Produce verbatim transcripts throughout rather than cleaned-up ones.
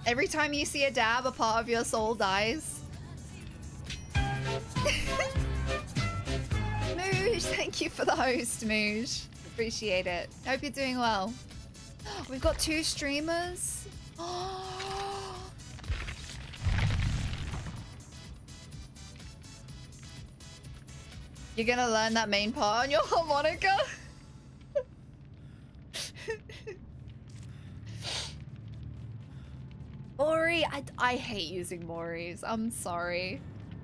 Every time you see a dab, a part of your soul dies. Moosh, thank you for the host, Moosh. Appreciate it. Hope you're doing well. We've got two streamers. You're gonna learn that main part on your harmonica? Mori, I, I hate using Moris. I'm sorry.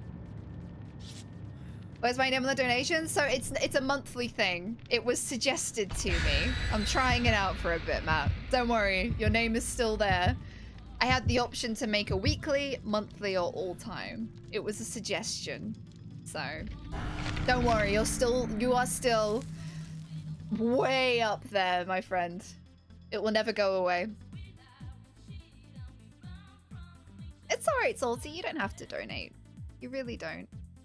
Where's my name on the donation? So it's it's a monthly thing. It was suggested to me. I'm trying it out for a bit, Matt. Don't worry, your name is still there. I had the option to make a weekly, monthly, or all time. It was a suggestion. So don't worry, you're still you are still way up there, my friend. It will never go away. It's alright, Salty. You don't have to donate. You really don't.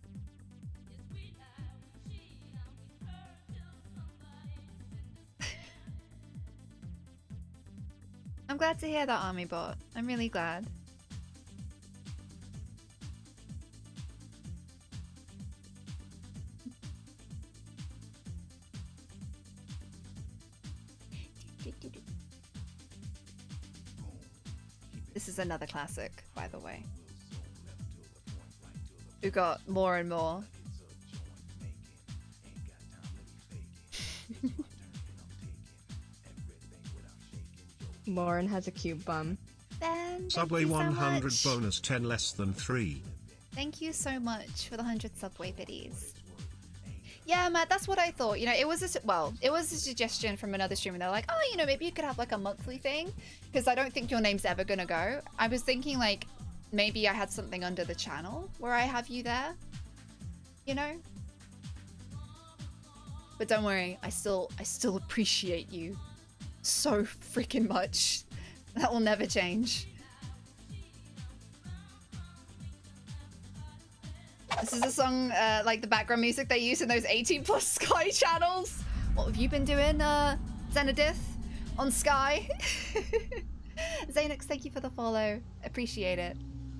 I'm glad to hear that, Army Bot. I'm really glad. This is another classic, by the way. We got more and more. Lauren has a cute bum. Ben, Subway one hundred bonus ten less than three. Thank you so much for the one hundred Subway biddies. Yeah, Matt, that's what I thought. You know, it was a, well, it was a suggestion from another streamer. They're like, oh, you know, maybe you could have like a monthly thing because I don't think your name's ever gonna go. I was thinking like maybe I had something under the channel where I have you there, you know? But don't worry, I still, I still appreciate you so freaking much. That will never change. This is a song, uh, like the background music they use in those eighteen plus Sky channels. What have you been doing, uh, Zenadith? On Sky? Xanax, thank you for the follow. Appreciate it.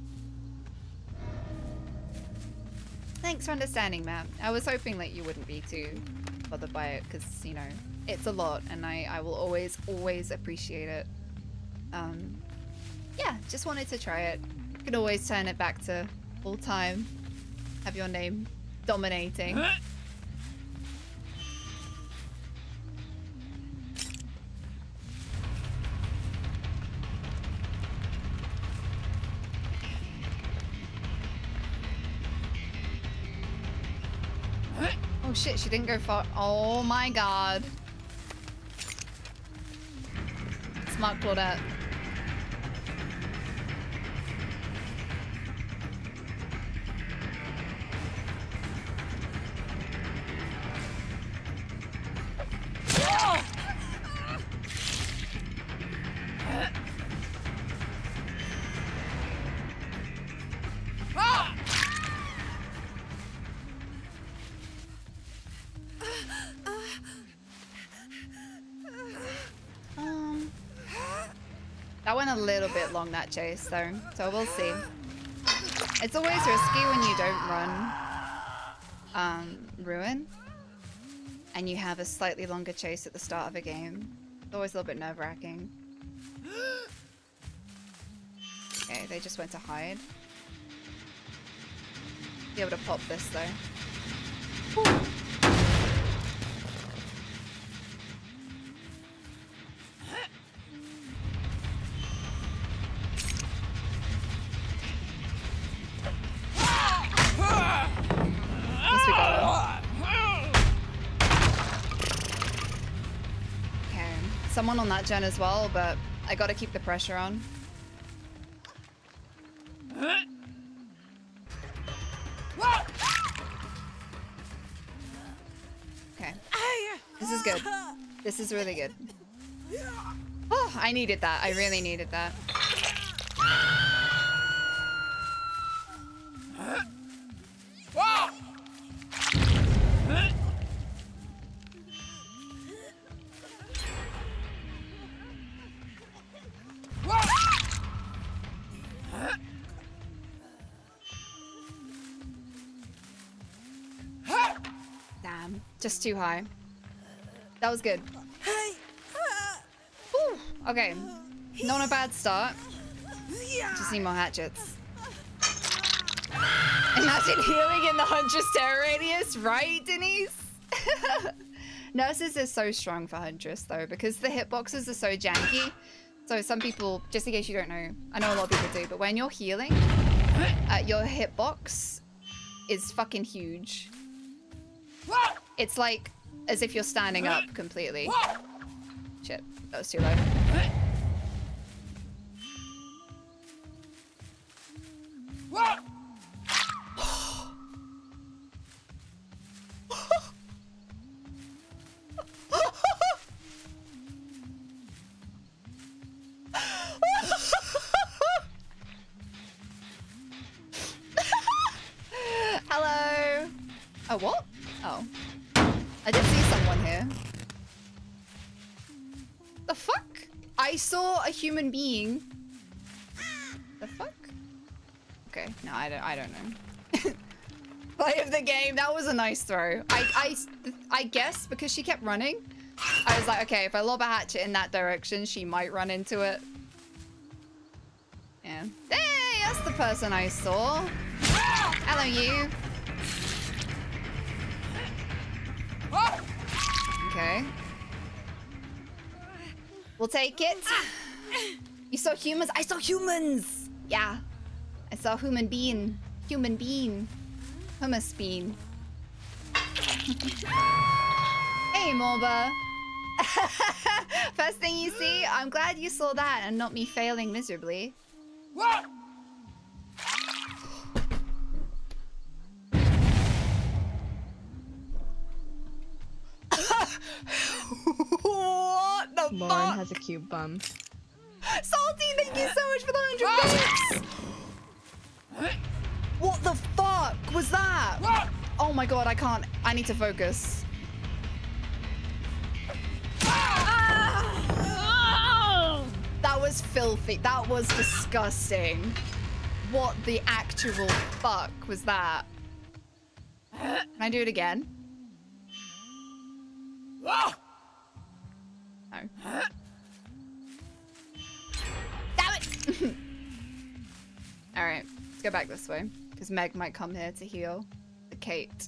Thanks for understanding, Matt. I was hoping that you wouldn't be too bothered by it because, you know, it's a lot and I, I will always, always appreciate it. Um, yeah, just wanted to try it. You can always turn it back to full time. Have your name dominating. Huh? Oh shit, she didn't go far. Oh my god. Smart Claudette. Um, that went a little bit long, that chase, though, so we'll see. It's always risky when you don't run um, Ruin and you have a slightly longer chase at the start of a game. It's always a little bit nerve-wracking. Okay, they just went to hide. Be able to pop this though. Whew. Yes, we got him. Okay, someone on that gen as well, but I gotta keep the pressure on. Okay. This is good. This is really good. Oh, I needed that. I really needed that. Just too high. That was good. Whew. Okay. Not a bad start. Just need more hatchets. Imagine healing in the Huntress terror radius, right, Denise? Nurses are so strong for Huntress, though, because the hitboxes are so janky. So some people, just in case you don't know, I know a lot of people do, but when you're healing, uh, your hitbox is fucking huge. It's like as if you're standing up completely. Shit, that was too low. Hello. Oh, what? Oh. I did see someone here. The fuck? I saw a human being. The fuck? Okay, no, I don't, I don't know. Play of the game, that was a nice throw. I, I, I guess because she kept running, I was like, okay, if I lob a hatchet in that direction, she might run into it. Yeah. Hey, that's the person I saw. Hello, you. Okay. We'll take it. You saw humans? I saw humans! Yeah. I saw human being. Human being. Hummus bean. Hey, Morba. First thing you see, I'm glad you saw that and not me failing miserably. What? What the Lauren fuck? has a cute bum. Salty, thank you so much for the hundred bits. What the fuck was that? Oh my god, I can't. I need to focus. That was filthy. That was disgusting. What the actual fuck was that? Can I do it again? No. Damn it! Alright, let's go back this way. Because Meg might come here to heal the Kate.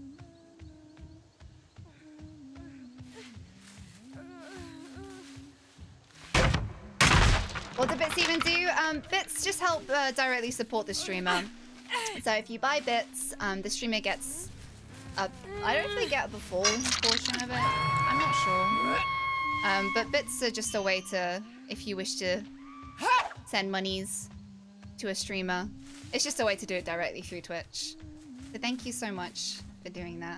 What do bits even do? Um, bits just help uh, directly support the streamer. So if you buy bits, um, the streamer gets a... I don't know if they get the full portion of it. I'm not sure. Um, but bits are just a way to, if you wish to send monies to a streamer. It's just a way to do it directly through Twitch. So thank you so much for doing that.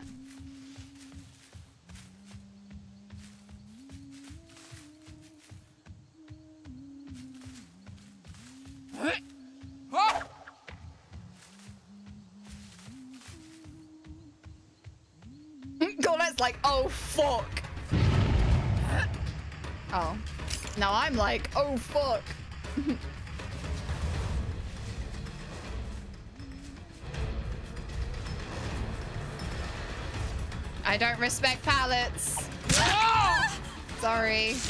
Cornet's like, oh fuck. Oh. Now I'm like, oh fuck. I don't respect pallets. Sorry.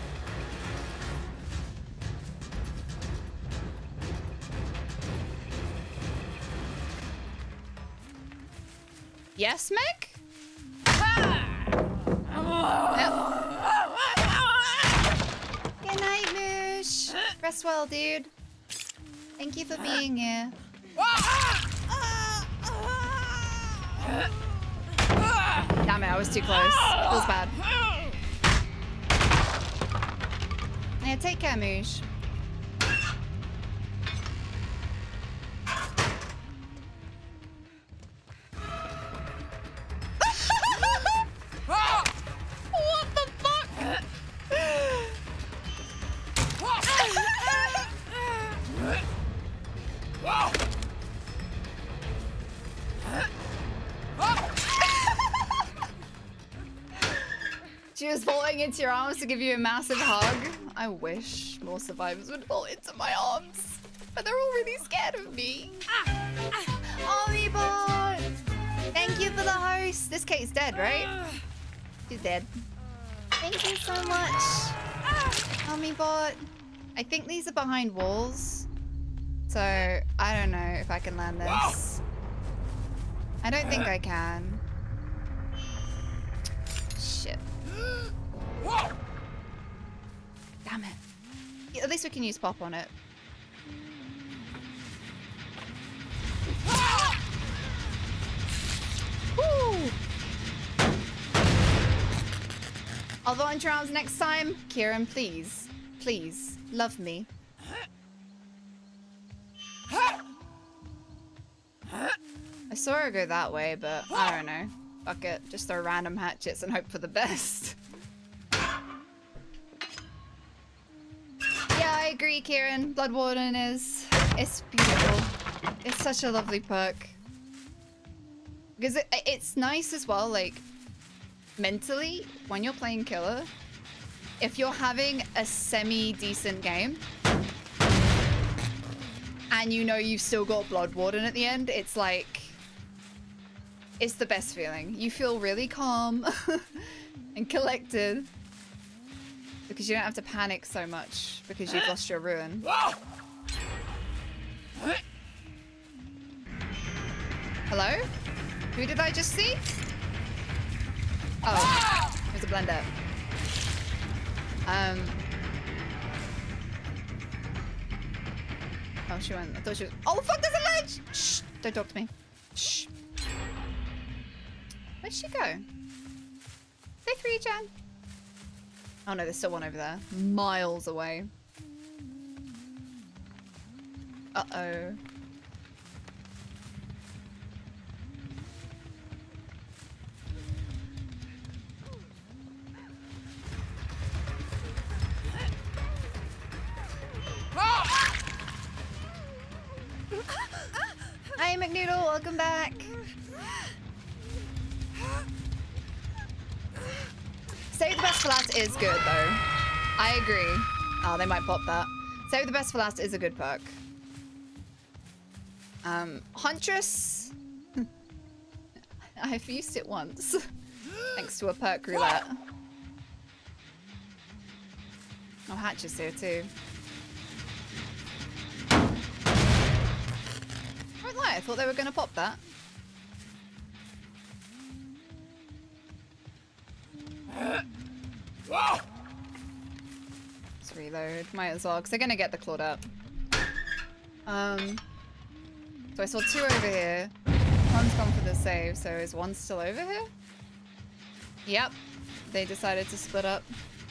Yes, Meg? Nope. Good night, Moosh. Rest well, dude. Thank you for being here. Damn it, I was too close. Feels bad. Yeah, take care, Moosh. What the fuck? She was falling into your arms to give you a massive hug. I wish more survivors would fall into my arms, but they're all really scared of me. Omnibot! Thank you for the host. This Kate's dead, right? She's dead. Thank you so much. Army bot. I think these are behind walls. So, I don't know if I can land this. I don't think I can. Shit. Damn it. Yeah, at least we can use pop on it. Woo! I'll volunteer arms next time. Kieran, please. Please. Love me. I saw her go that way, but I don't know. Fuck it. Just throw random hatchets and hope for the best. Yeah, I agree, Kieran. Blood Warden is... It's beautiful. It's such a lovely perk. Because it, it's nice as well, like... Mentally, when you're playing Killer, if you're having a semi-decent game... and you know you've still got Blood Warden at the end, it's like... It's the best feeling. You feel really calm and collected. Because you don't have to panic so much because you've lost your ruin. Hello? Who did I just see? Oh, there's a blender. Um. Oh, she went. I thought she was. Oh, fuck, there's a ledge! Shh! Don't talk to me. Shh. Where'd she go? Say three, Jan. Oh no, there's still one over there. Miles away. Uh-oh. Hi, McNoodle, welcome back. Save the best for last is good, though. I agree. Oh, they might pop that. Save the best for last is a good perk. Um, Huntress. I've used it once. Thanks to a perk roulette. Oh, Hatch is here, too. I won't lie, I thought they were going to pop that. Let's reload. Might as well, because they're going to get the clawed up. Um, so I saw two over here. One's gone for the save, so is one still over here? Yep. They decided to split up.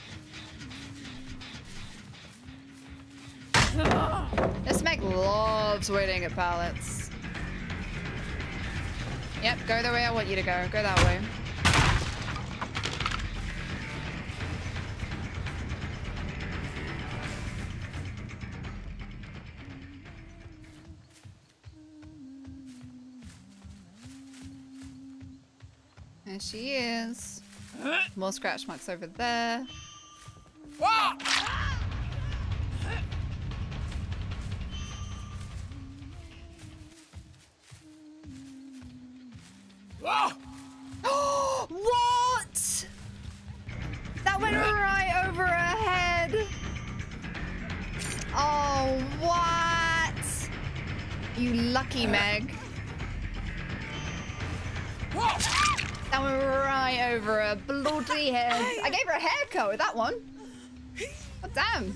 This mech loves waiting at pallets. Yep, go the way I want you to go. Go that way. There she is. More scratch marks over there. What? That went right over her head. Oh, what? You lucky Meg. That went right over her bloody head. I gave her a haircut with that one. Oh, damn.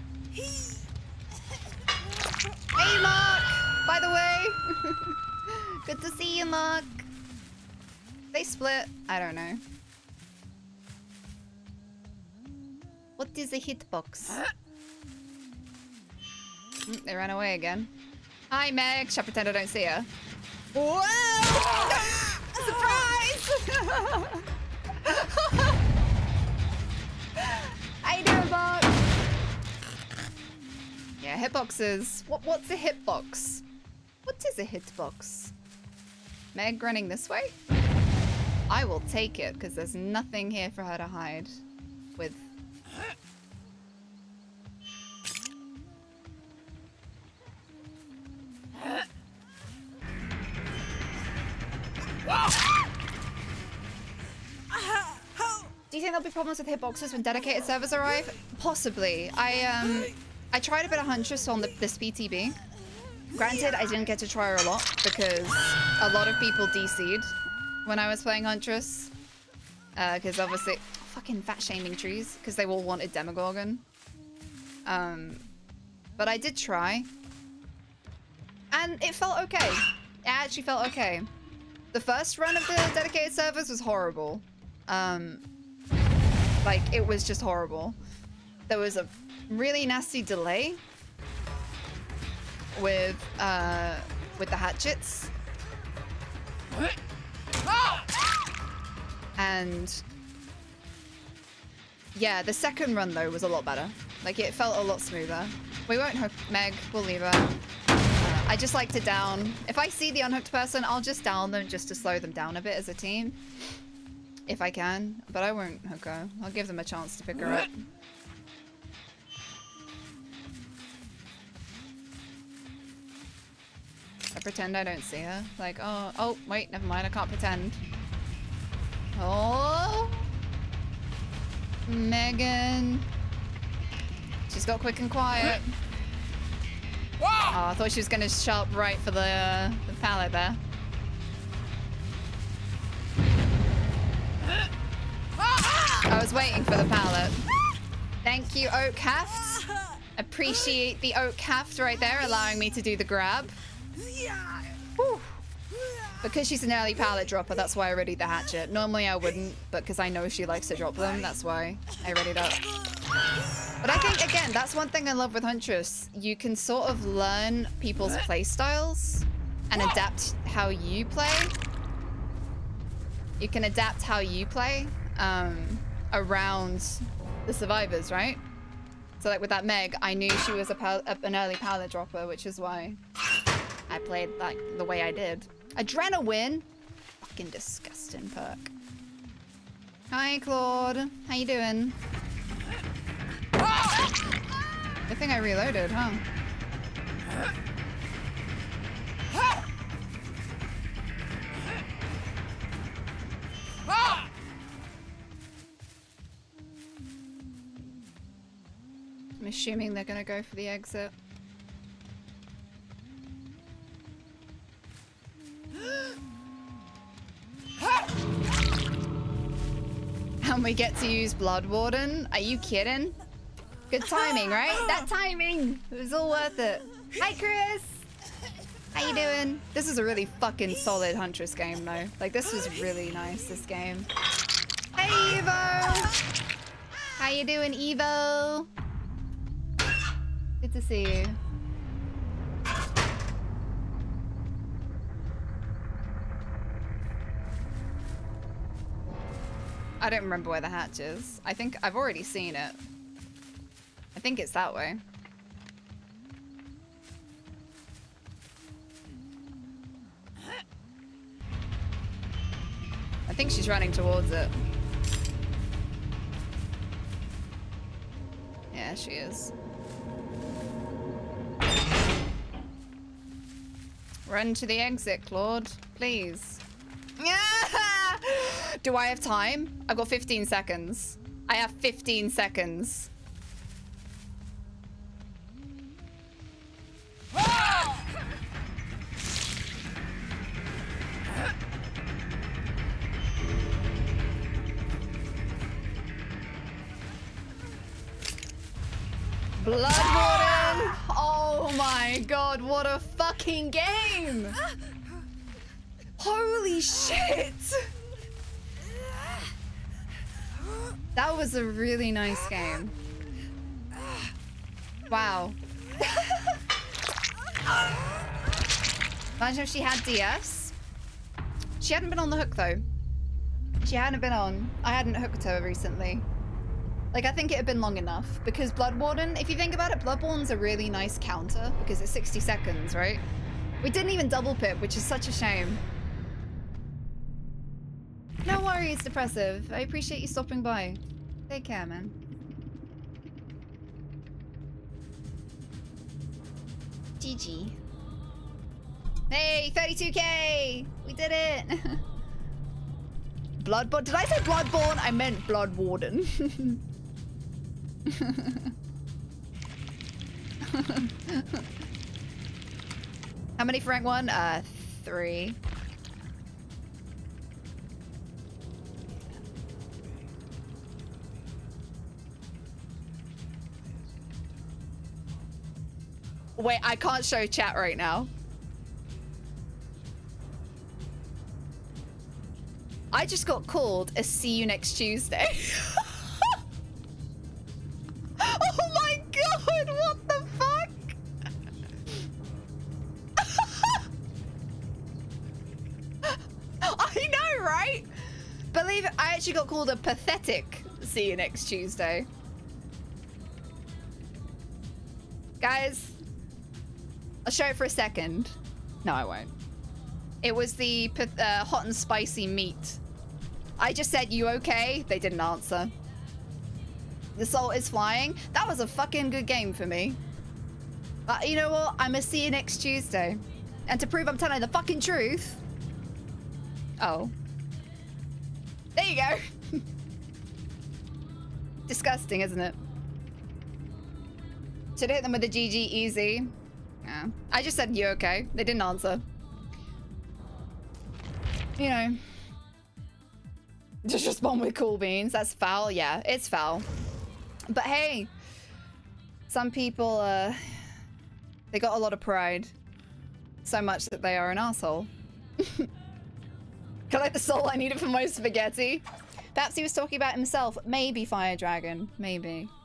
Hey, Mark. By the way. Good to see you, Mark. They split. I don't know. What is a hitbox? Mm, they ran away again. Hi, Meg. Shall pretend I don't see her. Whoa! Surprise! How you doing, Mark? Yeah, hitboxes. What? What's a hitbox? What is a hitbox? Meg running this way? I will take it, because there's nothing here for her to hide with. think there'll be problems with hitboxes when dedicated servers arrive? Possibly. I um, I tried a bit of Huntress on the, this P T B. Granted, I didn't get to try her a lot because a lot of people D C'd when I was playing Huntress. Because uh, obviously, fucking fat shaming trees, because they all wanted Demogorgon. Um, but I did try. And it felt okay. It actually felt okay. The first run of the dedicated servers was horrible. Um, like, it was just horrible. There was a really nasty delay with, uh, with the hatchets. And yeah, the second run though was a lot better. Like, it felt a lot smoother. We won't hook Meg, we'll leave her. Uh, I just like to down. If I see the unhooked person, I'll just down them just to slow them down a bit as a team. If I can, but I won't hook her. I'll give them a chance to pick her up. I pretend I don't see her. Like, oh, oh, wait, never mind, I can't pretend. Oh, Megan. She's got quick and quiet. Oh, I thought she was gonna sharp right for the, uh, the pallet there. I was waiting for the pallet. Thank you, Oak Haft. Appreciate the Oak Haft right there, allowing me to do the grab. Whew. Because she's an early pallet dropper, that's why I readied the hatchet. Normally I wouldn't, but because I know she likes to drop them, that's why I readied up. But I think, again, that's one thing I love with Huntress. You can sort of learn people's play styles and adapt how you play. You can adapt how you play um, around the survivors, right? So like with that Meg, I knew she was a pal an early pallet dropper, which is why I played like the way I did. Adrenaline? Fucking disgusting perk. Hi, Claude. How you doing? I think I reloaded, huh? I'm assuming they're gonna go for the exit. And we get to use Blood Warden? Are you kidding? Good timing, right? That timing! It was all worth it. Hi, Chris! How you doing? This is a really fucking solid Huntress game, though. Like, this was really nice, this game. Hey, Evo! How you doing, Evo? Good to see you. I don't remember where the hatch is. I think I've already seen it. I think it's that way. I think she's running towards it. Yeah, she is. Run to the exit, Claude, please. Do I have time? I've got fifteen seconds. I have fifteen seconds. Blood Warden! Oh my god, what a fucking game! Holy shit! That was a really nice game. Wow. Imagine if she had D S. She hadn't been on the hook though. She hadn't been on. I hadn't hooked her recently. Like, I think it had been long enough because Blood Warden, if you think about it, Blood Warden's a really nice counter because it's sixty seconds, right? We didn't even double pip, which is such a shame. No worries, Depressive. I appreciate you stopping by. Take care, man. G G. Hey, thirty-two K! We did it! Bloodborne? Did I say Bloodborne? I meant Blood Warden. How many for rank one? Uh, three. Wait, I can't show chat right now. I just got called a see you next Tuesday. Oh my god, what the fuck? I know, right? Believe it, I actually got called a pathetic see you next Tuesday. Guys, I'll show it for a second. No, I won't. It was the uh, hot and spicy meat. I just said, you okay? They didn't answer. The salt is flying. That was a fucking good game for me. But you know what? I'm gonna see you next Tuesday. And to prove I'm telling the fucking truth. Oh. There you go. Disgusting, isn't it? Should hit them with a G G easy. Yeah. I just said, you okay? They didn't answer. You know. Just respond with cool beans. That's foul. Yeah, it's foul. But hey, some people, uh, they got a lot of pride. So much that they are an asshole. Collect the soul, I need it for my spaghetti. Perhaps he was talking about himself. Maybe Fire Dragon. Maybe.